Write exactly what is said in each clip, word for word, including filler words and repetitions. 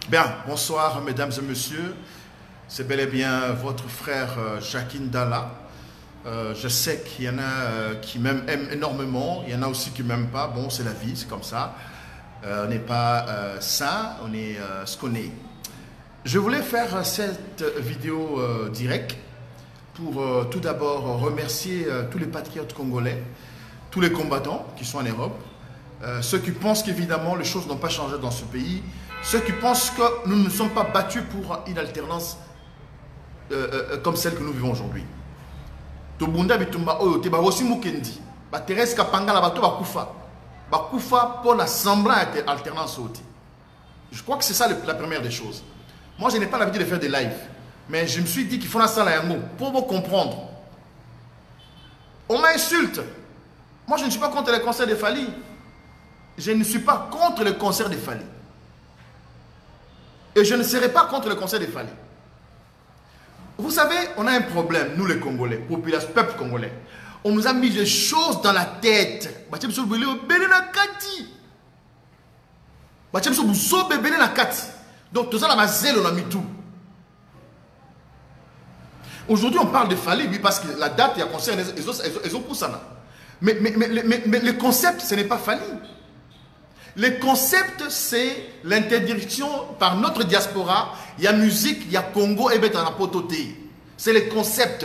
Bien, bonsoir mesdames et messieurs. C'est bel et bien votre frère euh, Jacquin Dalla. Euh, je sais qu'il y en a euh, qui m'aiment énormément, il y en a aussi qui ne m'aiment pas. Bon, c'est la vie, c'est comme ça. Euh, on n'est pas euh, saint, on est euh, ce qu'on est. Je voulais faire cette vidéo euh, directe pour euh, tout d'abord remercier euh, tous les patriotes congolais, tous les combattants qui sont en Europe, euh, ceux qui pensent qu'évidemment les choses n'ont pas changé dans ce pays, ceux qui pensent que nous ne sommes pas battus pour une alternance euh, euh, comme celle que nous vivons aujourd'hui. Tobunda bitumba oyo te ba aussi mukendi ba Thérèse Kapanga la bato ba kufa ba kufa pour la semblant alternance oti. Je crois que c'est ça la première des choses. Moi je n'ai pas l'habitude de faire des lives, mais je me suis dit qu'il faut la salle à un mot pour vous comprendre. On m'insulte. Moi je ne suis pas contre le concert de Fally. Je ne suis pas contre le concert de Fally. Et je ne serai pas contre le concert de Fally. Vous savez, on a un problème, nous les Congolais, population, peuple congolais. On nous a mis des choses dans la tête. Donc tout ça, on a zèle, on a mis tout. Aujourd'hui, on parle de Fally, oui, parce que la date, il y a concert, ils ont poussé ça. Mais, mais, mais, mais, mais le concept, ce n'est pas Fally. Le concept, c'est l'interdiction par notre diaspora. Il y a musique, il y a Congo et Betanapototé. C'est le concept.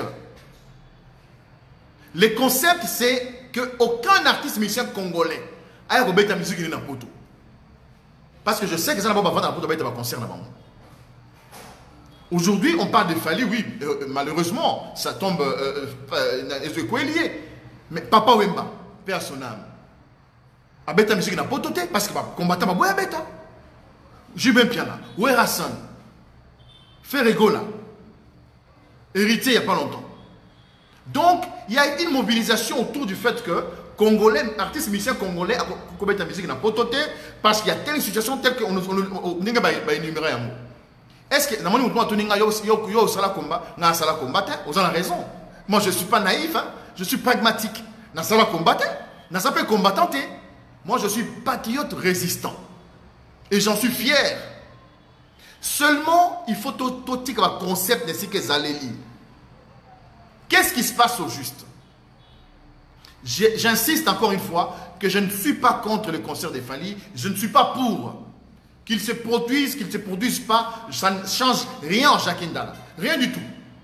Le concept, c'est qu'aucun artiste musicien congolais a robé ta musique dans Poto. Parce que je sais que ça n'a pas besoin de concert là-bas. Aujourd'hui, on parle de Fally, oui, euh, malheureusement, ça tombe euh, euh, lié. Mais Papa Wemba, père son âme. Abeta musique na pototé parce que combattant ba boya beta. Jubin Piana, Oué Hassan, Ferregola, hérité il n'y a pas longtemps. Donc, il y a une mobilisation autour du fait que Congolais, artistes musiciens congolais, combattent musique na pototé parce qu'il y a telle situation telle qu'on n'a pas énuméré un mot. Est-ce que, dans mon moment, tu n'as pas combat, na sala combattant, vous avez raison. Moi, je ne suis pas naïf, hein? Je suis pragmatique. Na sala combattant, na sala combattant. Moi, je suis patriote résistant. Et j'en suis fier. Seulement, il faut tout le concept de ce que vous allez lire. Qu'est-ce qui se passe au juste? J'insiste encore une fois que je ne suis pas contre le concert de Fally. Je ne suis pas pour qu'il se produise, qu'il ne se produise pas. Ça ne change rien en Jacquin Dalla. Rien du tout.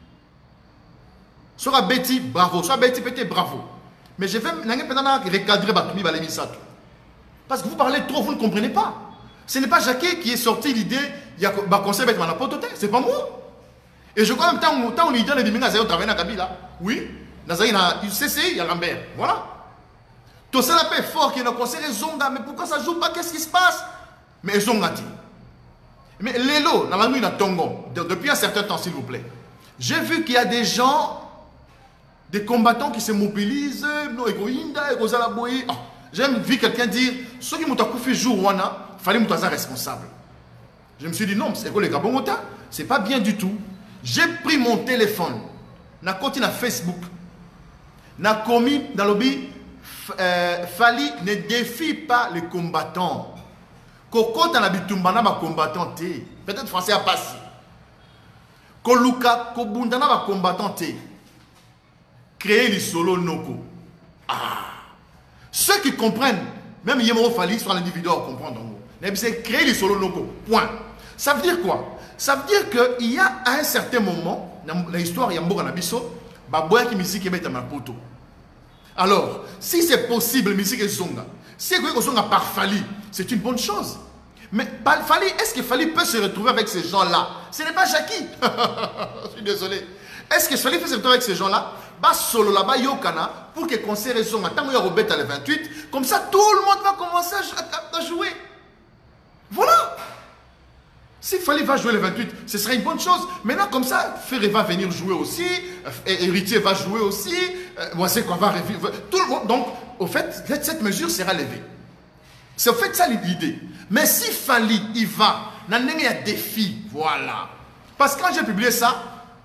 Sera Betty, bravo. Sera Betty, peut-être bravo. Mais je vais recadrer Batoumi Balemisato. Parce que vous parlez trop, vous ne comprenez pas. Ce n'est pas Jacquin qui est sorti l'idée, il y a un conseil avec ma pototé, c'est pas moi. Et je crois en même temps, tant on lui donne des mingas, il travaille dans Kabila. Oui, il y a U C C I, il y a Lambert. Voilà. Tout ça, la paix fort qui est dans le conseil des Zonga, mais pourquoi ça ne joue pas? Qu'est-ce qui se passe? Mais Zonga dit. Mais Lélo, dans la nuit, dans Tongo, depuis un certain temps, s'il vous plaît, j'ai vu qu'il y a des gens, des combattants qui se mobilisent, non, Egoïnda, Egozalaboui. J'ai vu quelqu'un dire, ceux qui m'ont fait jour, il fallait être responsable. Je me suis dit, non, c'est quoi les Gabongota? C'est pas bien du tout. J'ai pris mon téléphone, j'ai continué à Facebook, j'ai commis dans le lobby, euh, Fally ne défie pas les combattants. Koko dans la bitumbana ba combattant té. Peut-être français a passé. Koluka kobundana ba combattant té. Créer les solos noko. Ah. Ceux qui comprennent, même Yemoro Fally sur l'individu à comprendre. C'est créer les solos locaux. Point. Ça veut dire quoi? Ça veut dire qu'il y a à un certain moment, dans l'histoire, il y a un peu de musique qui est dans poto. Alors, si c'est possible, musique est zonga. Si c'est zonga par Fally, c'est une bonne chose. Mais par Fally, est-ce que Fally peut se retrouver avec ces gens-là? Ce n'est pas Jacquin. Je suis désolé. Est-ce que Fally peut se retrouver avec ces gens-là? Bah solo là-bas yokana pour que concert et son attends il y a Robert à le vingt-huit comme ça tout le monde va commencer à, à, à jouer. Voilà. S'il fallait va jouer le vingt-huit, ce serait une bonne chose. Maintenant comme ça, Ferré va venir jouer aussi, Héritier va jouer aussi, moi c'est quoi va revivre tout le monde. Donc au fait cette mesure sera levée. C'est au fait ça l'idée. Mais si Fally il va, il y a défi, voilà. Parce que quand j'ai publié ça.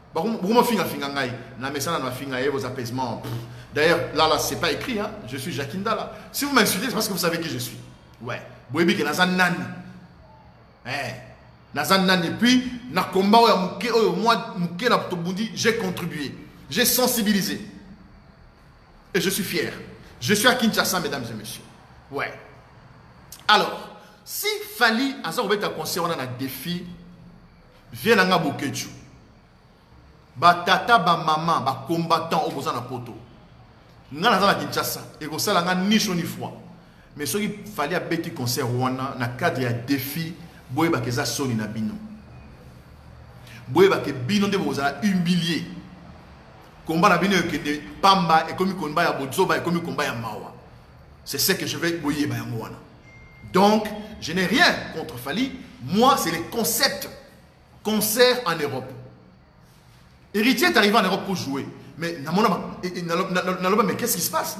Vos apaisements. D'ailleurs, là, là, c'est pas écrit, hein. Je suis Jacquin Dalla. Si vous m'insultez, c'est parce que vous savez qui je suis. Ouais. Eh. Et puis, na combat moi j'ai contribué, j'ai sensibilisé. Et je suis fier. Je suis à Kinshasa, mesdames et messieurs. Ouais. Alors, si Fali, à ça, on va concert, on a un défi, viens à Bokechu. Ba tata, ba maman, ba combattant, au besoin de poto. Nous avons à Kinshasa. Et comme ça, on a ni chaud ni froid. Mais ce qu'il fallait à petit concert, on a un cadre de défi, boye ba keza soni na bino. Boye ba ke bino de vous a humilié. Combat na bino que de pamba et comme combat ya bozoba et comme combat ya mawa. C'est ce que je vais boyer ba yangoana. Donc, je n'ai rien contre Fali. Moi, c'est les concepts. Concert en Europe. Héritier est arrivé en Europe pour jouer. Mais, mais qu'est-ce qui se passe?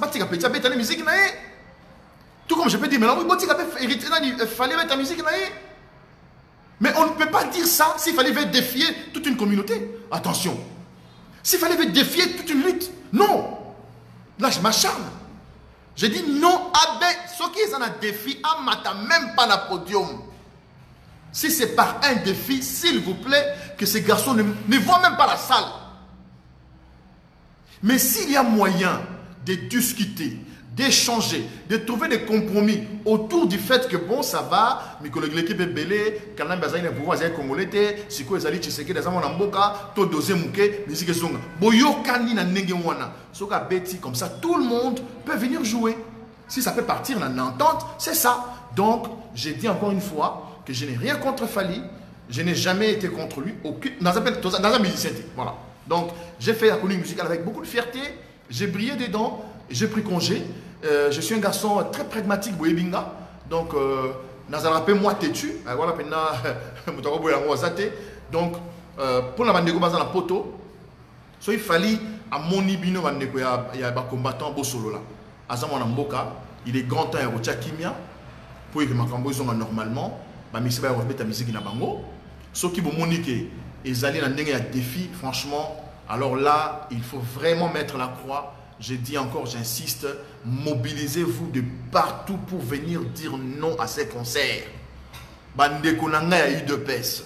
Tout comme je peux dire, mais il fallait mettre la musique. Mais on ne peut pas dire ça s'il fallait défier toute une communauté. Attention. S'il fallait défier toute une lutte. Non. Là, je m'acharne. J'ai dit non, avec ceux qui ont un défi, à même pas le podium. Si c'est par un défi, s'il vous plaît, que ces garçons ne, ne voient même pas la salle. Mais s'il y a moyen de discuter, d'échanger, de trouver des compromis autour du fait que bon, ça va, mais que l'équipe est belle, quand même, il y a un pouvoir congolais, si vous avez dit que des gens ont boka, tout dosé mouké, musique et son. Boyo kani na nengewana. Soka beti comme ça, tout le monde peut venir jouer. Si ça peut partir en entente, c'est ça. Donc, j'ai dit encore une fois que je n'ai rien contre Fali, je n'ai jamais été contre lui, aucune, dans, un, dans un musicien. Voilà. Donc, j'ai fait la chronique musicale avec beaucoup de fierté, j'ai brillé dedans, j'ai pris congé. Euh, je suis un garçon très pragmatique, Boyebinga. Donc, dans un rappel, moi têtu. Voilà, donc, euh, pour la bande de la poto, so il fallait à mon ibino, il y a un combattant beau solo là. Azamon Mboka, il est grand temps à Kimia. Pour que ma cambo soit normalement, ma mixer va remettre la musique na bango. Ce qui vous monique, ils allaient dans un défi, franchement. Alors là, il faut vraiment mettre la croix. Je dis encore, j'insiste, mobilisez-vous de partout pour venir dire non à ces concerts. Bande Konanga a eu de pèse.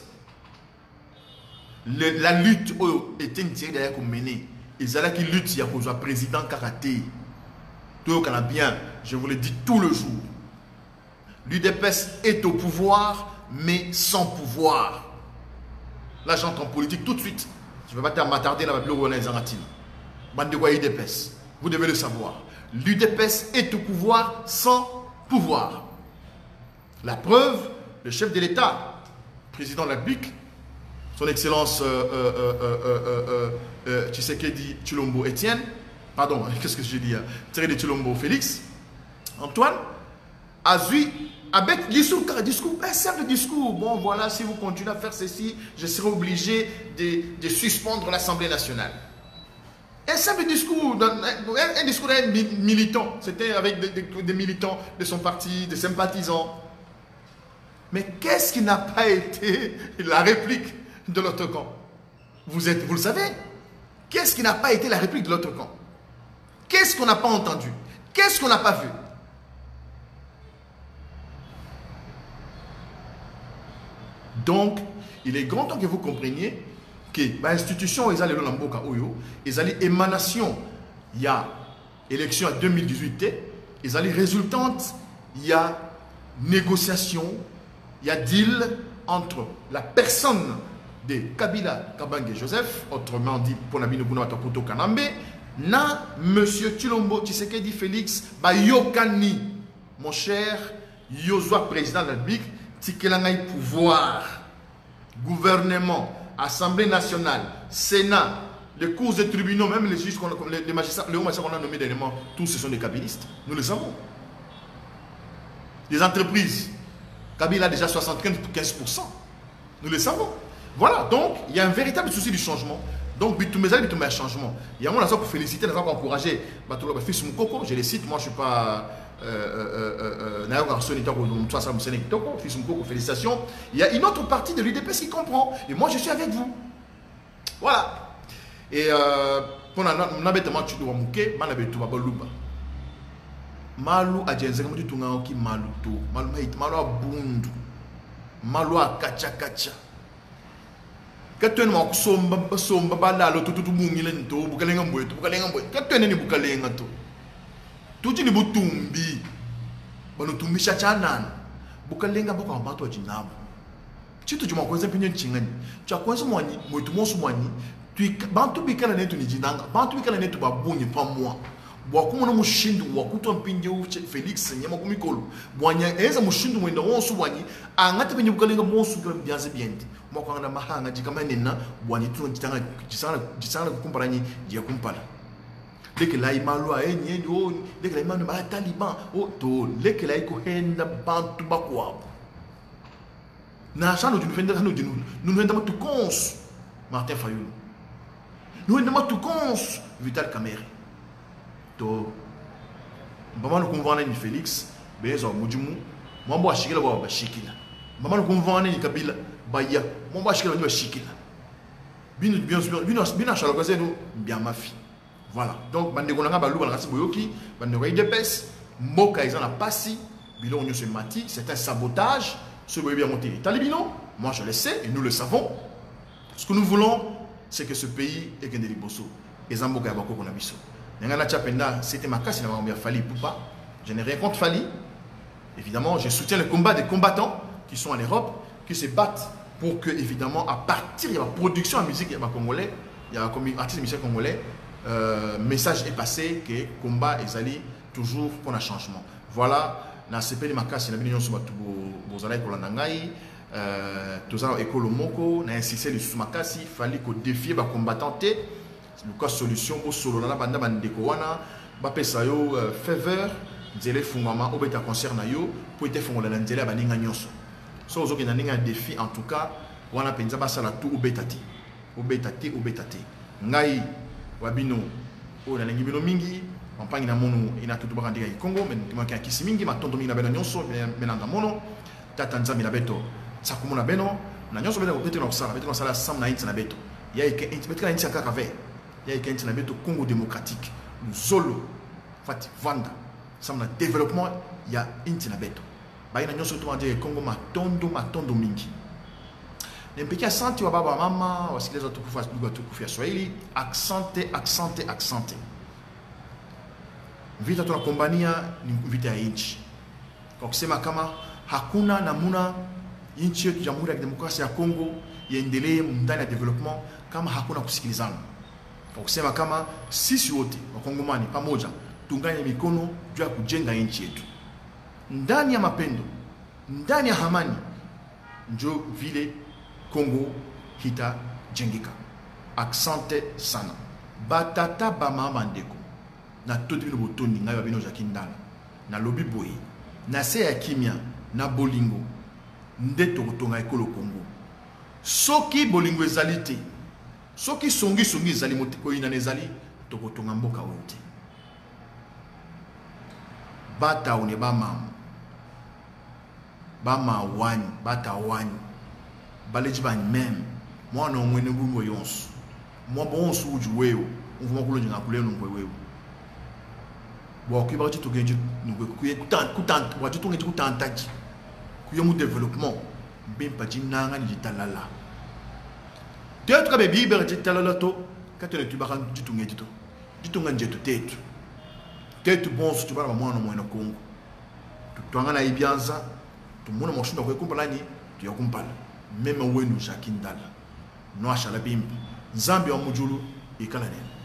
La lutte était une tirée derrière qu'on menait. Ils allaient qui lutte, il y a un président karaté. Tout le bien, je vous le dis tout le jour. L'U D P S est au pouvoir, mais sans pouvoir. Là, j'entre en politique tout de suite. Je ne vais pas m'attarder dans la bibliothèque de Zangatine. Bande de quoi U D P S. Vous devez le savoir. L'U D P S est au pouvoir sans pouvoir. La preuve, le chef de l'État, président de la République, son Excellence, euh, euh, euh, euh, euh, euh, Tshisekedi Tshilombo Etienne, pardon, qu'est-ce que j'ai dit, Thierry de Tshilombo Félix, Antoine, a vu, avec discours, discours, un simple discours, bon voilà, si vous continuez à faire ceci, je serai obligé de, de suspendre l'Assemblée nationale. Un simple discours, un, un discours d'un militant, c'était avec des, des, des militants de son parti, des sympathisants. Mais qu'est-ce qui n'a pas été la réplique de l'autre camp? Vous, êtes, vous le savez. Qu'est-ce qui n'a pas été la réplique de l'autre camp? Qu'est-ce qu'on n'a pas entendu? Qu'est-ce qu'on n'a pas vu? Donc, il est grand temps que vous compreniez que l'institution, ils allaient le Lamboka Oyo, ils allaient émanation, il y a élection en deux mille dix-huit, ils allaient résultante, il y a négociation, il y a deal entre la personne de Kabila Kabange Joseph, autrement dit pour Nabino Poto Kanambe, na Monsieur Tshilombo Tshisekedi Félix Bayokani, mon cher Yozwa président de la République, Tikelangai pouvoir, gouvernement, Assemblée nationale, Sénat, les cours de tribunaux, même les juges, les, les magistrats, les hauts magistrats qu'on a nommés dernièrement, tous ce sont des kabylistes. Nous le savons. Les entreprises, Kabila a déjà soixante-quinze pour cent. Nous le savons. Voilà, donc il y a un véritable souci du changement. Donc, Bitoumé, Bitoumé, un changement. Il y a un moment pour féliciter, pour encourager. Je les cite, moi je ne suis pas. Félicitations. Il y a une autre partie de l'U D P S qui comprend. Et moi, je suis avec vous. Voilà. Et pour n'abêtement, tu dois mouquer, m'anabetou babalouba. Malou a dit que tu n'as pas malouto. Malou a bundu. malwa kacha kacha katwen mo somba somba balalo tututu mungile nto bukalenga mbwetu bukalenga mbwetu katwen ni bukalenga to tuti ni butumbi bano tumisha chanana bukalenga boko ambato ajinabu chitu juma kwenza pinyo chingani cha kwenza mwani mwetu mosu mwani bantu bikala netu ni jinanga bantu bikala netu babunyi pa mwa bwakumu no mushindu wakuto mpinje uche Felix nyama kumikolo bwanya eza mushindu mwenda wonsu bwanyi angate pinyo bukalenga mosu kwa byanze byende mwakwanga mahanga jikama nena bwanyi tuno jitanga jisana jisana kukumparani jia kumpala leke la imalwa enye o leke la imanu ba taliban o to leke la iko henda bantu bakwabo na chano d'une fenda nous nous nous nous endama tout cons Martin Fayulu nous endama tout cons Vital Kamerhe to mbama no konvana ni Felix bezo mujumu mambo ashikila ba bashikila mbama no konvana ni Kabila baya mambo ashikila ni bashikila bino bien sûr bino bino chala kwa zedu bien mafi voilà donc bande konanga balu bana kasi boyoki bande ko idepes mboka izana pasi bilon nyo se mati c'est un sabotage. Ce qui est bien monté. Talibino, moi je le sais et nous le savons. Ce que nous voulons, c'est que ce pays est Gendeli Bosso. Et Zamboka Yabako Konabiso. Nengana Tchapenda, c'était ma casse, il n'a pas Fali Poupa. Je n'ai rien contre Fali. Évidemment, je soutiens le combat des combattants qui sont en Europe, qui se battent pour que, évidemment, à partir de la production en musique, il y a un Congolais, il y a un artiste musicien congolais, euh, message est passé que le combat est allé toujours pour un changement. Voilà. Na sepeli makasi na bino nyonso batu bozalaki kolanda ngai euh tozala ekolo moko na insisté le makasi fallait ko défier ba combattant te luka solution au solo na banda bandeko wana ba pesa yo faveur nzele fungama obeta concert na yo po ete fungola na nzele ba ninga nyonso so ozoki na ninga défi en tout cas wana penza ba sala tout obeta te obeta te obeta te ngai wabino o na lingi bino mingi campagne na mono ina tutu bakandika i Congo mais tu manques kisi mingi matondo mingi na beno nyonso menanga mono tata nzambi na beto sakumuna beno na nyonso beno beto na kusala beto na sala sam na inti na beto ya ike inti beto na inti akaka ve ya ike inti na beto Congo démocratique zolo fati vanda sam na développement ya inti na beto ba ina nyonso tu ande Congo matondo matondo mingi nempeki asante wa baba mama wasikiliza tukufu lugha tukufu ya Swahili accente accente accente vita tunakombania ni vita ya nchi. Kwa kusema kama hakuna namuna nchi yetu Jamhuri ya Kidemokrasia ya Kongo iendelee ndani ya development kama hakuna kusikilizana. Kwa kusema kama sisi wote wakongomani pamoja tunganye mikono juu ya kujenga nchi yetu. Ndani ya mapendo, ndani ya amani njo vile Kongo hita jengika. Aksante sana. Batata ba mama ndeko. Na tout bino botoni ngai babino jakindala na lobi boyi na se ya kimia na bolingo ndeto kotonga ekolo Kongo soki bolingo ezali te soki songi songi ezali motiko ina nezali to kotonga mboka wote bata one ba mam ba ma wani bata wani baleji ba même moi no mwene ngumbo yonso moi bon suju wewo mvuma kulo njanga kuleno ngwewo bon qui va tout gagner nous kuye kutant kutant va tout gagner kutant taji kuye mu développement bien pas jinanga ni talala tetu ka bebi be talala to katene tu bakan tout gagner tout tout gagner tout tetu tetu bon tu bala mwana mwana Kongo tutwanga na ibianza tumuna moshinda ko kumpala ni tu yakumpala même wenu jakindala no achala bimbi nzambi wa mujulu ikala nene